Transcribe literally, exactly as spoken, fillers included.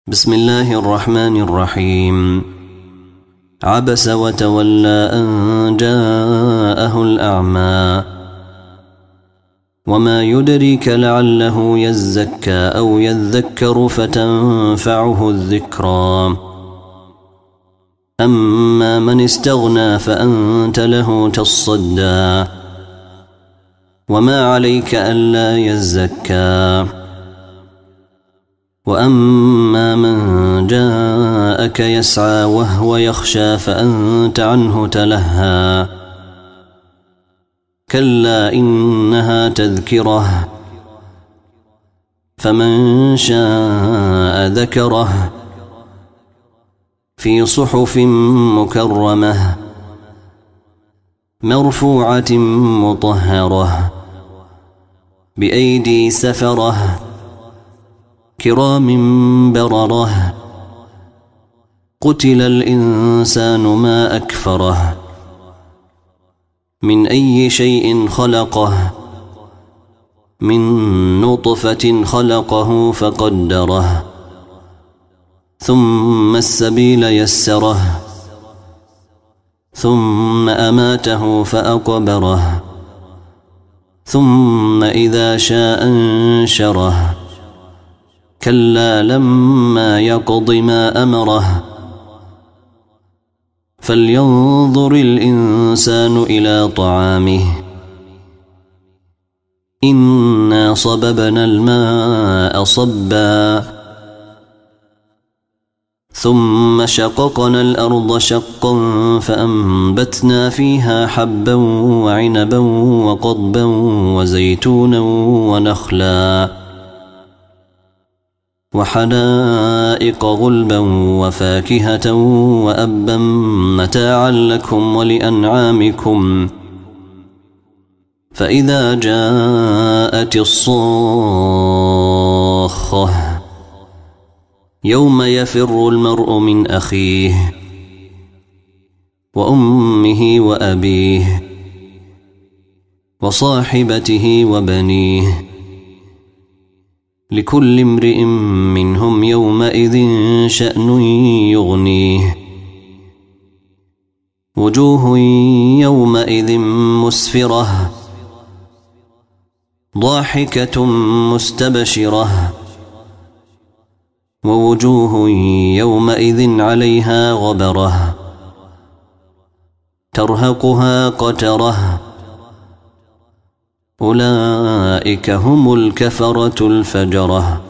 بسم الله الرحمن الرحيم. عبس وتولى أن جاءه الأعمى وما يدريك لعله يزكى أو يذكر فتنفعه الذكرى. أما من استغنى فأنت له تصدى وما عليك ألا يزكى. وأما من جاءك يسعى وهو يخشى فأنت عنه تلهى. كلا إنها تذكرة فمن شاء ذكره في صحف مكرمة مرفوعة مطهرة بأيدي سفرة كرام بررة. قتل الإنسان ما أكفره من أي شيء خلقه من نطفة خلقه فقدره ثم السبيل يسره ثم أماته فأقبره ثم إذا شاء انشره. كلا لما يقض ما أمره فلينظر الإنسان إلى طعامه إنا صببنا الماء صبا ثم شققنا الأرض شقا فأنبتنا فيها حبا وعنبا وقضبا وزيتونا ونخلا وحدائق غلبا وفاكهة وأبا متاعا لكم ولأنعامكم. فإذا جاءت الصاخة يوم يفر المرء من أخيه وأمه وأبيه وصاحبته وبنيه لكل امرئ منهم يومئذ شأن يغنيه. وجوه يومئذ مسفرة ضاحكة مستبشرة ووجوه يومئذ عليها غبرة ترهقها قترة. أولئك هم الكفرة الفجرة.